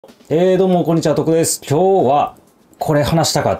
どうも、こんにちは、徳です。今日は、これ話したかった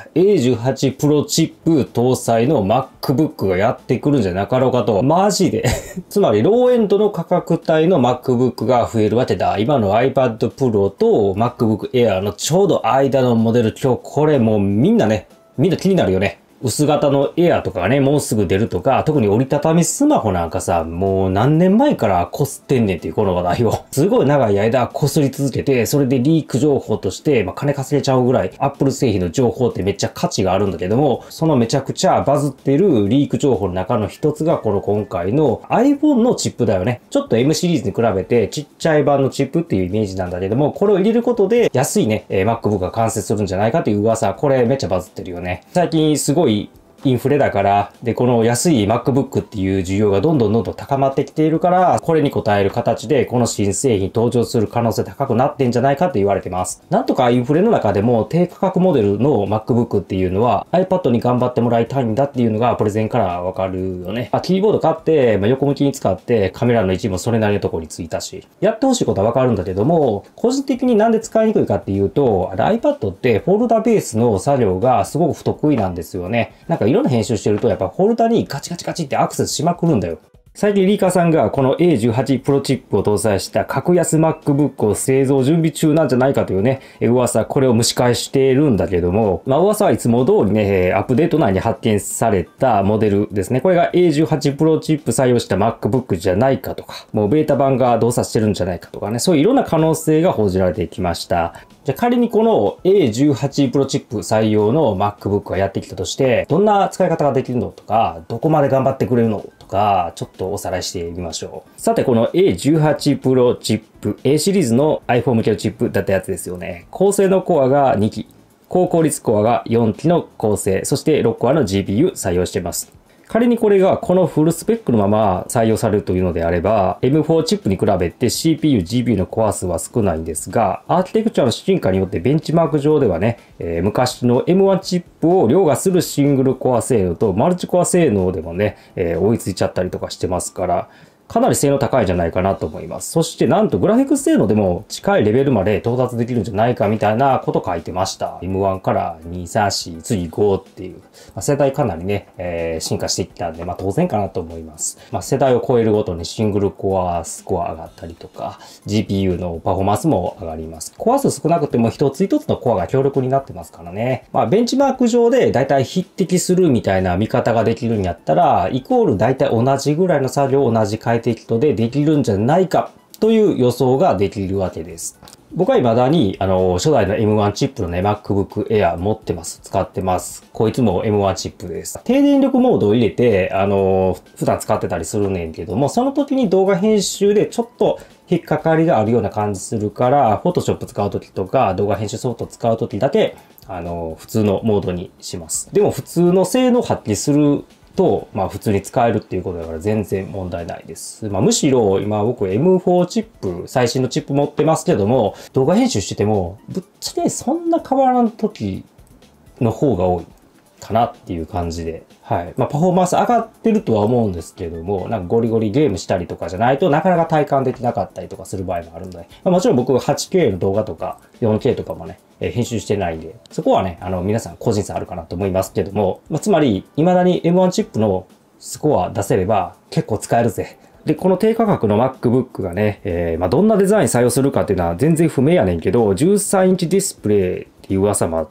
A18 Pro チップ搭載の MacBook がやってくるんじゃなかろうかと。マジで。つまり、ローエンドの価格帯の MacBook が増えるわけだ。今の iPad Pro と MacBook Air のちょうど間のモデル。今日これもうみんな気になるよね。薄型のエアとかね、もうすぐ出るとか、特に折りたたみスマホなんかさ、もう何年前からこすってんねんっていうこの話題を。すごい長い間こすり続けて、それでリーク情報として、金稼げちゃうぐらい、Apple 製品の情報ってめっちゃ価値があるんだけども、そのめちゃくちゃバズってるリーク情報の中の一つがこの今回の iPhone のチップだよね。ちょっと M シリーズに比べてちっちゃい版のチップっていうイメージなんだけども、これを入れることで安いね、MacBook が完成するんじゃないかという噂、これめっちゃバズってるよね。最近すごいインフレだから、で、この安い MacBook っていう需要がどんどん高まってきているから、これに応える形で、この新製品登場する可能性高くなってんじゃないかって言われてます。なんとかインフレの中でも低価格モデルの MacBook っていうのは iPad に頑張ってもらいたいんだっていうのがプレゼンからわかるよね。キーボード買って、横向きに使ってカメラの位置もそれなりのところについたし、やってほしいことはわかるんだけども、個人的になんで使いにくいかっていうと、iPad ってフォルダベースの作業がすごく不得意なんですよね。なんかいろんな編集してるとやっぱフォルダにガチガチガチってアクセスしまくるんだよ。最近リーカーさんがこの A18 Pro チップを搭載した格安 MacBook を製造準備中なんじゃないかというね、噂、これを蒸し返しているんだけども、噂はいつも通りね、アップデート内に発見されたモデルですね。これが A18 Pro チップ採用した MacBook じゃないかとか、もうベータ版が動作してるんじゃないかとかね、そういういろんな可能性が報じられてきました。じゃあ仮にこの A18 Pro チップ採用の MacBook がやってきたとして、どんな使い方ができるのとか、どこまで頑張ってくれるのとか、ちょっとおさらいしてみましょう。さて、この A18 Pro チップ、A シリーズの iPhone 向けのチップだったやつですよね。高性能コアが2機、高効率コアが4機の構成、そして6コアの GPU 採用しています。仮にこれがこのフルスペックのまま採用されるというのであれば、M4 チップに比べて CPU、GPU のコア数は少ないんですが、アーキテクチャの進化によってベンチマーク上ではね、昔の M1 チップを凌駕するシングルコア性能とマルチコア性能でもね、追いついちゃったりとかしてますから、かなり性能高いんじゃないかなと思います。そしてなんとグラフィックス性能でも近いレベルまで到達できるんじゃないかみたいなこと書いてました。M1 から2、3、4、次5っていう、世代かなりね、進化していったんで、当然かなと思います。世代を超えるごとにシングルコアスコア上がったりとか、GPU のパフォーマンスも上がります。コア数少なくても一つ一つのコアが強力になってますからね。ベンチマーク上でだいたい匹敵するみたいな見方ができるんやったら、イコールだいたい同じぐらいの作業を同じ快適度でできるんじゃないかという予想ができるわけです。僕は未だに、初代の M1 チップのね、MacBook Air 持ってます。使ってます。こいつも M1 チップです。低電力モードを入れて、普段使ってたりするねんけども、その時に動画編集でちょっと引っかかりがあるような感じするから、Photoshop 使う時とか、動画編集ソフト使う時だけ、普通のモードにします。でも普通の性能を発揮すると、普通に使えるっていうことだから全然問題ないです。むしろ今僕 M4 チップ、最新のチップ持ってますけども、動画編集してても、ぶっちゃけそんな変わらん時の方が多いかなっていう感じで。はい。パフォーマンス上がってるとは思うんですけども、なんかゴリゴリゲームしたりとかじゃないとなかなか体感できなかったりとかする場合もあるので、もちろん僕 8K の動画とか 4K とかもね、編集してないんで、そこはね、皆さん個人差あるかなと思いますけども、つまり、未だに M1 チップのスコア出せれば結構使えるぜ。で、この低価格の MacBook がね、どんなデザイン採用するかっていうのは全然不明やねんけど、13インチディスプレイっていう噂もあって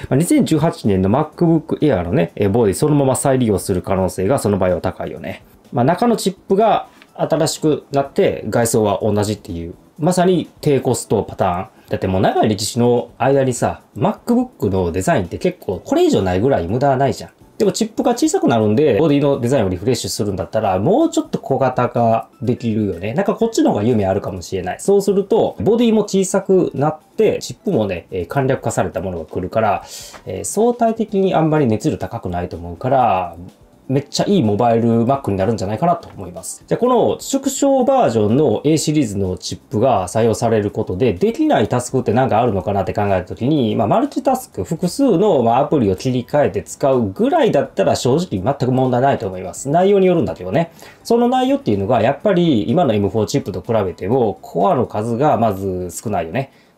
、2018年の MacBook Air のね、ボディそのまま再利用する可能性がその場合は高いよね。中のチップが新しくなって外装は同じっていう、まさに低コストパターン。だってもう長い歴史の間にさ、MacBook のデザインって結構これ以上ないぐらい無駄はないじゃん。でもチップが小さくなるんで、ボディのデザインをリフレッシュするんだったら、もうちょっと小型化できるよね。なんかこっちの方が夢あるかもしれない。そうすると、ボディも小さくなって、チップもね、簡略化されたものが来るから、相対的にあんまり熱量高くないと思うから、めっちゃいいモバイル Mac になるんじゃないかなと思います。じゃあこの縮小バージョンの A シリーズのチップが採用されることでできないタスクって何かあるのかなって考えたときに、マルチタスク、複数のアプリを切り替えて使うぐらいだったら正直全く問題ないと思います。内容によるんだけどね。その内容っていうのがやっぱり今の M4 チップと比べてもコアの数がまず少ないよね。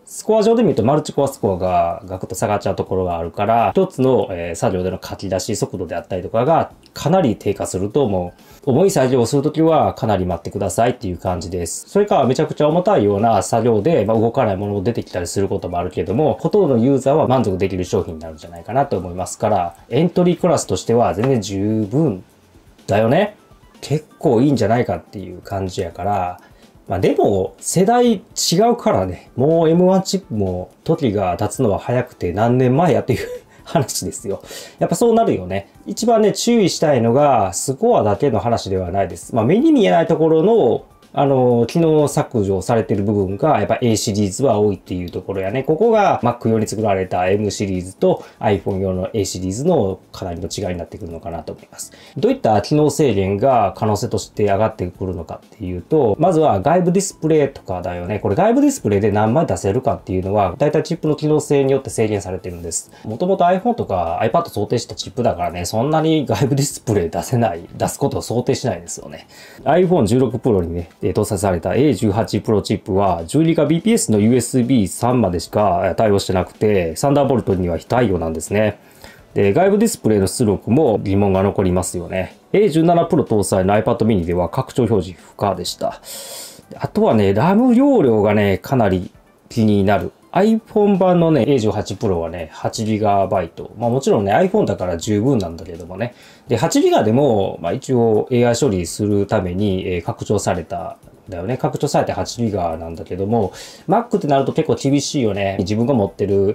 スコア上で見るとマルチコアスコアがガクッと下がっちゃうところがあるから、一つの、作業での書き出し速度であったりとかがかなり低下すると、もう重い作業をするときはかなり待ってくださいっていう感じです。それからめちゃくちゃ重たいような作業で、動かないものも出てきたりすることもあるけども、ほとんどのユーザーは満足できる商品になるんじゃないかなと思いますから、エントリークラスとしては全然十分だよね。結構いいんじゃないかっていう感じやから、でも、世代違うからね。もう M1 チップも時が経つのは早くて何年前やっていう話ですよ。やっぱそうなるよね。一番ね、注意したいのが、スコアだけの話ではないです。目に見えないところの、機能削除されてる部分が、やっぱ A シリーズは多いっていうところやね。ここが Mac 用に作られた M シリーズと iPhone 用の A シリーズのかなりの違いになってくるのかなと思います。どういった機能制限が可能性として上がってくるのかっていうと、まずは外部ディスプレイとかだよね。これ外部ディスプレイで何枚出せるかっていうのは、だいたいチップの機能性によって制限されてるんです。もともと iPhone とか iPad 想定したチップだからね、そんなに外部ディスプレイ出すことを想定しないですよね。iPhone 16 Pro にね、搭載された A18 Pro チップは 12Gbps の USB3 までしか対応してなくて、サンダーボルトには非対応なんですね。で、外部ディスプレイの出力も疑問が残りますよね。A17 Pro 搭載の iPad mini では拡張表示不可でした。あとはね、RAM 容量がね、かなり気になる。iPhone 版のね、A18 Pro はね、8GB。もちろんね、iPhone だから十分なんだけどもね。で、8GB でも、一応 AI 処理するために、拡張されただよね。拡張されて 8GB なんだけども、Mac ってなると結構厳しいよね。自分が持ってる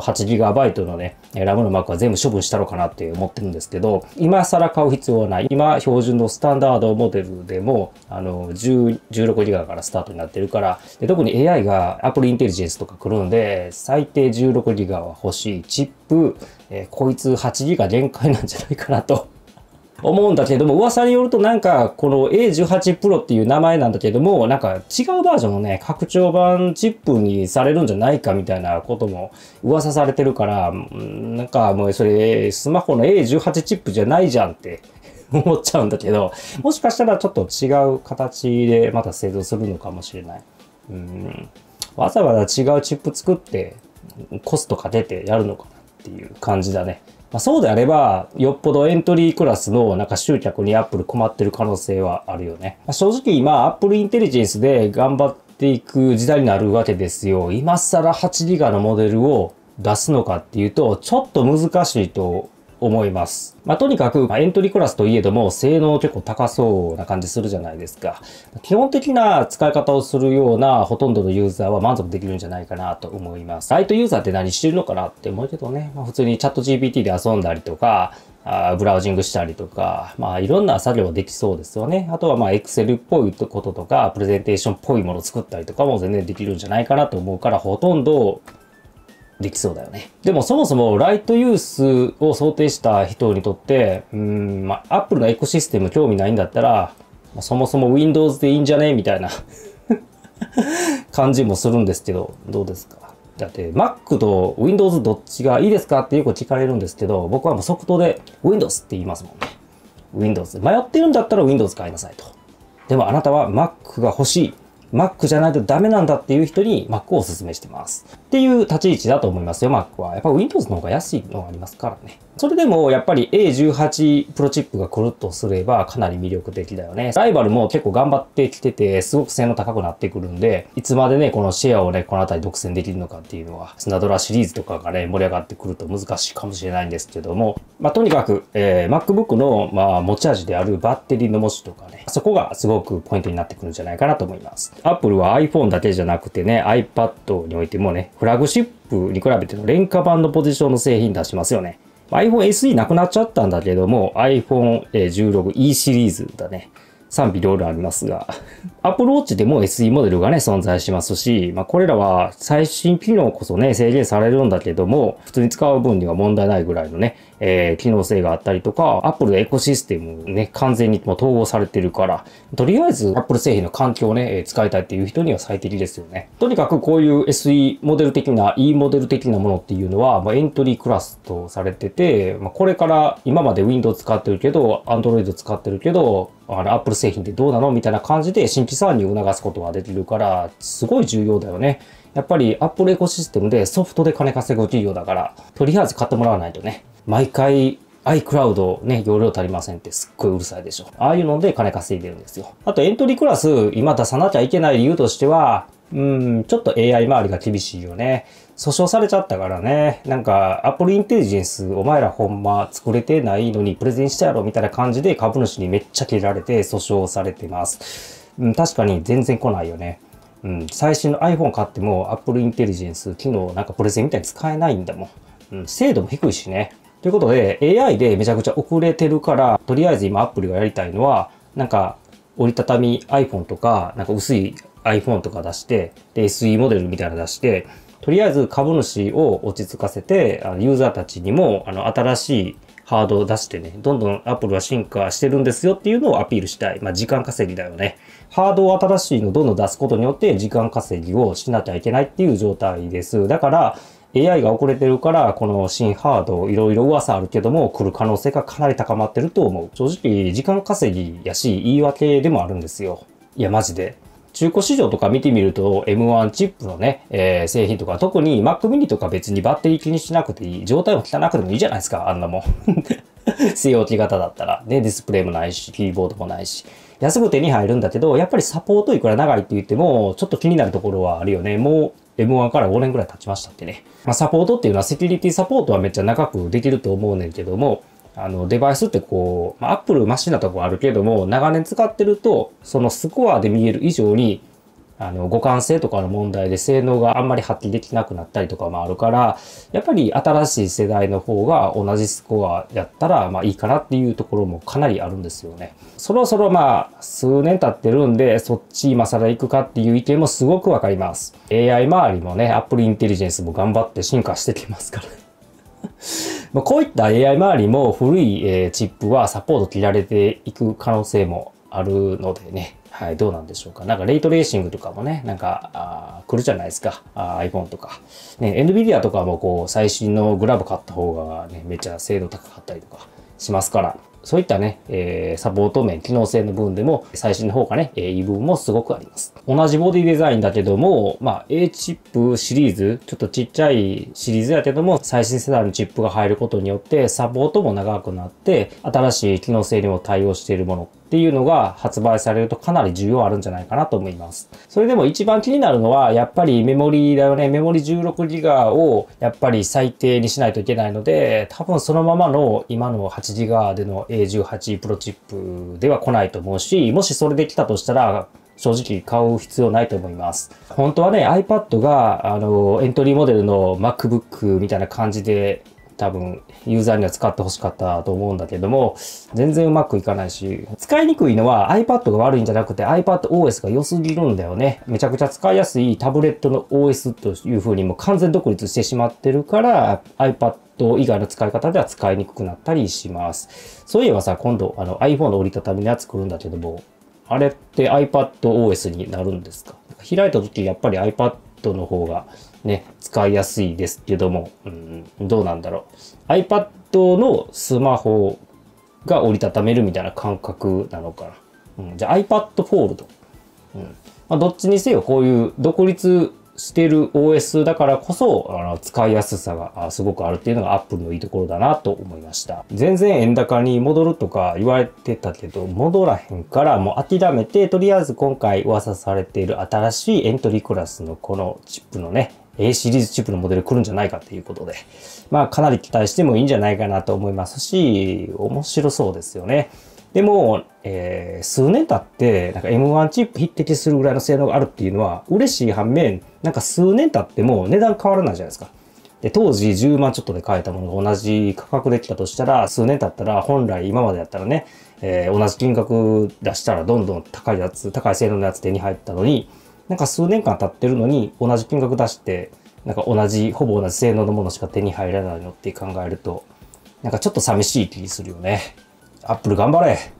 8GB のね、RAM の Mac は全部処分したのかなって思ってるんですけど、今更買う必要はない。今標準のスタンダードモデルでも、16GB からスタートになってるから、で特に AI が Apple Intelligence とか来るんで、最低 16GB は欲しい。チップ、こいつ 8GB 限界なんじゃないかなと。思うんだけども、噂によるとなんか、この A18 Pro っていう名前なんだけども、なんか違うバージョンのね、拡張版チップにされるんじゃないかみたいなことも噂されてるから、なんかもうそれ、スマホの A18 チップじゃないじゃんって思っちゃうんだけど、もしかしたらちょっと違う形でまた製造するのかもしれない。わざわざ違うチップ作って、コストかけてやるのかなっていう感じだね。そうであれば、よっぽどエントリークラスのなんか集客に Apple 困ってる可能性はあるよね。正直今 Apple Intelligence で頑張っていく時代になるわけですよ。今更8ギガのモデルを出すのかっていうと、ちょっと難しいと思います。とにかく、エントリークラスといえども、性能結構高そうな感じするじゃないですか。基本的な使い方をするようなほとんどのユーザーは満足できるんじゃないかなと思います。ライトユーザーって何してるのかなって思うけどね。普通にチャット GPT で遊んだりとか、ブラウジングしたりとか、いろんな作業はできそうですよね。あとはExcel っぽいこととか、プレゼンテーションっぽいものを作ったりとかも全然できるんじゃないかなと思うから、ほとんどできそうだよね。でもそもそもライトユースを想定した人にとって、Apple のエコシステム興味ないんだったら、そもそも Windows でいいんじゃねみたいな感じもするんですけど、どうですか？だって Mac と Windows どっちがいいですかってよく聞かれるんですけど、僕はもう即答で Windows って言いますもんね。Windows。迷ってるんだったら Windows 買いなさいと。でもあなたは Mac が欲しい。Mac じゃないとダメなんだっていう人に Mac をお勧めしてます。っていう立ち位置だと思いますよ、Mac は。やっぱ Windows の方が安いのがありますからね。それでもやっぱり A18 プロチップが来るとすればかなり魅力的だよね。ライバルも結構頑張ってきてて、すごく性能高くなってくるんで、いつまでね、このシェアをね、この辺り独占できるのかっていうのは、スナドラシリーズとかがね、盛り上がってくると難しいかもしれないんですけども、とにかく、MacBook の、持ち味であるバッテリーの持ちとかね、そこがすごくポイントになってくるんじゃないかなと思います。Apple は iPhone だけじゃなくてね、iPad においてもね、フラグシップに比べての廉価版のポジションの製品出しますよね。iPhone SE なくなっちゃったんだけども、iPhone 16 E シリーズだね。賛否両論ありますが、Apple Watch でも SE モデルがね、存在しますし、これらは最新機能こそね、制限されるんだけども、普通に使う分には問題ないぐらいのね、機能性があったりとか、Apple のエコシステムね、完全にもう統合されてるから、とりあえず Apple 製品の環境をね、使いたいっていう人には最適ですよね。とにかくこういう SE モデル的な、E モデル的なものっていうのは、エントリークラスとされてて、これから今まで Windows 使ってるけど、Android 使ってるけど、Apple 製品ってどうなのみたいな感じで新規参入を促すことができるから、すごい重要だよね。 やっぱり Apple エコシステムでソフトで金稼ぐ企業だから、とりあえず買ってもらわないとね。毎回 iCloud ね、容量足りませんってすっごいうるさいでしょ。ああいうので金稼いでるんですよ。あとエントリークラス今出さなきゃいけない理由としては、ちょっと AI 周りが厳しいよね。訴訟されちゃったからね。なんか、Apple Intelligence お前らほんま作れてないのにプレゼンしたやろみたいな感じで株主にめっちゃ切られて訴訟されてます。確かに全然来ないよね。最新の iPhone 買っても Apple Intelligence 機能なんかプレゼンみたいに使えないんだもん。精度も低いしね。ということで AI でめちゃくちゃ遅れてるから、とりあえず今 Apple がやりたいのは、なんか折りたたみ iPhone とか、なんか薄い iPhone とか出して、で SE モデルみたいなの出して、とりあえず株主を落ち着かせて、ユーザーたちにも新しいハードを出してね、どんどん Apple は進化してるんですよっていうのをアピールしたい。時間稼ぎだよね。ハードを新しいのをどんどん出すことによって時間稼ぎをしなきゃいけないっていう状態です。だから AI が遅れてるから、この新ハードいろいろ噂あるけども来る可能性がかなり高まってると思う。正直時間稼ぎやし言い訳でもあるんですよ。いやマジで。中古市場とか見てみると M1 チップのね、製品とか特に Mac mini とか別にバッテリー気にしなくていい。状態も汚くてもいいじゃないですか、あんなもん。据え置き型だったら。ね、ディスプレイもないし、キーボードもないし。安く手に入るんだけど、やっぱりサポートいくら長いって言っても、ちょっと気になるところはあるよね。もう M1 から5年くらい経ちましたってね。サポートっていうのはセキュリティサポートはめっちゃ長くできると思うねんけども、デバイスってこう、Apple マシンなとこあるけども、長年使ってると、そのスコアで見える以上に、互換性とかの問題で性能があんまり発揮できなくなったりとかもあるから、やっぱり新しい世代の方が同じスコアやったらいいかなっていうところもかなりあるんですよね。そろそろ数年経ってるんで、そっち今更行くかっていう意見もすごくわかります。AI 周りもね、Apple Intelligence も頑張って進化してきますから。こういった AI 周りも古いチップはサポート切られていく可能性もあるのでね。はい、どうなんでしょうか。なんかレイトレーシングとかもね、なんか来るじゃないですか。iPhone とか。ね、NVIDIA とかもこう最新のグラブ買った方がね、めっちゃ精度高かったりとかしますから。そういったね、サポート面、機能性の部分でも最新の方がね、いい部分もすごくあります。同じボディデザインだけども、A チップシリーズ、ちょっとちっちゃいシリーズやけども、最新世代のチップが入ることによって、サポートも長くなって、新しい機能性にも対応しているものっていうのが発売されるとかなり需要あるんじゃないかなと思います。それでも一番気になるのは、やっぱりメモリだよね。メモリ 16GB をやっぱり最低にしないといけないので、多分そのままの今の 8GB での A18 プロチップでは来ないと思うし、もしそれで来たとしたら、正直買う必要ないと思います。本当はね、iPad がエントリーモデルの MacBook みたいな感じで多分ユーザーには使ってほしかったと思うんだけども、全然うまくいかないし、使いにくいのは iPad が悪いんじゃなくて iPadOS が良すぎるんだよね。めちゃくちゃ使いやすいタブレットの OS という風にもう完全独立してしまってるから iPad以外の使い方では使いにくくなったりします。そういえばさ、今度iPhone の折りたたみのやつ来るんだけども、あれって iPadOS になるんですか？開いた時やっぱり iPad の方がね、使いやすいですけども、どうなんだろう。iPad のスマホが折りたためるみたいな感覚なのかな。じゃあ iPad Fold。どっちにせよこういう独立してる OS だからこそ使いやすさがすごくあるっていうのが Apple のいいところだなと思いました。全然円高に戻るとか言われてたけど戻らへんからもう諦めて、とりあえず今回噂されている新しいエントリークラスのこのチップのね、A シリーズチップのモデル来るんじゃないかっていうことで、かなり期待してもいいんじゃないかなと思いますし、面白そうですよね。でも、数年経って、なんか M1 チップ匹敵するぐらいの性能があるっていうのは嬉しい反面、なんか数年経っても値段変わらないじゃないですか。で、当時10万ちょっとで買えたものが同じ価格で来たとしたら、数年経ったら本来今までやったらね、同じ金額出したらどんどん高いやつ、高い性能のやつ手に入ったのに、なんか数年間経ってるのに同じ金額出して、なんかほぼ同じ性能のものしか手に入らないのって考えると、なんかちょっと寂しい気するよね。アップル頑張れ。